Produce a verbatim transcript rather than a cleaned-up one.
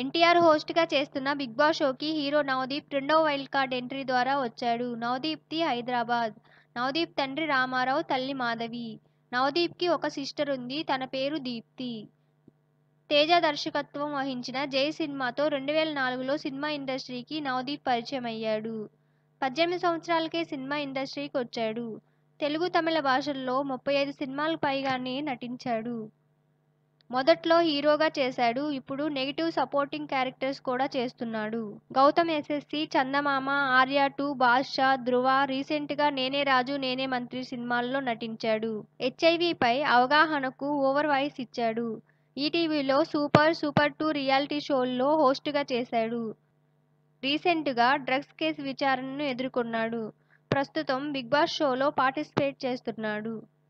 ఎన్టీఆర్ హోస్ట్గా చేస్తున్న Bigg Boss షోకి హీరో నవదీప్ రెండో వైల్డ్ కార్డ్ ఎంట్రీ ద్వారా వచ్చాడు. నవదీప్ది హైదరాబాద్. నవదీప్ తండ్రి రామారావు, తల్లి మాధవి. నవదీప్కి ఒక సిస్టర్ ఉంది. తన పేరు దీప్తి. తేజ దర్శకత్వం వహించిన జై సినిమాతో రెండు వేల నాలుగులో సినిమా ఇండస్ట్రీకి నవదీప్ పరిచయం అయ్యాడు. పద్దెనిమిది సంవత్సరాలకే సినిమా ఇండస్ట్రీకి వచ్చాడు. తెలుగు, తమిళ భాషల్లో ముప్పై ఐదు సినిమాలకు పైగానే నటించాడు. మొదట్లో హీరోగా చేశాడు. ఇప్పుడు నెగిటివ్ సపోర్టింగ్ క్యారెక్టర్స్ కూడా చేస్తున్నాడు. గౌతమ్ ఎస్ఎస్సీ, చందమామ, ఆర్య టూ, బాద్షా, ధృవ, రీసెంట్గా నేనే రాజు నేనే మంత్రి సినిమాల్లో నటించాడు. హెచ్ఐవీపై అవగాహనకు ఓవర్ వాయిస్ ఇచ్చాడు. ఈటీవీలో సూపర్, సూపర్ టూ రియాలిటీ షోల్లో హోస్ట్గా చేశాడు. రీసెంట్గా డ్రగ్స్ కేసు విచారణను ఎదుర్కొన్నాడు. ప్రస్తుతం బిగ్ బాస్ షోలో పార్టిసిపేట్ చేస్తున్నాడు.